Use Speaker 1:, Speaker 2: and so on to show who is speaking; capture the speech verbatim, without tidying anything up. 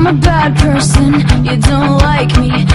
Speaker 1: I'm a bad person, you don't like me.